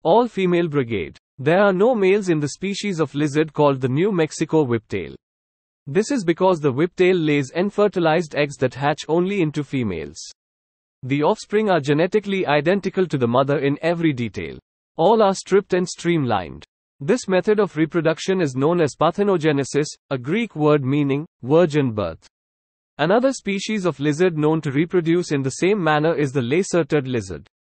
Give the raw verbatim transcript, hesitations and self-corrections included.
All female brigade. There are no males in the species of lizard called the New Mexico whiptail. This is because the whiptail lays unfertilized eggs that hatch only into females. The offspring are genetically identical to the mother in every detail. All are stripped and streamlined. This method of reproduction is known as parthenogenesis, a Greek word meaning virgin birth. Another species of lizard known to reproduce in the same manner is the lacertid lizard.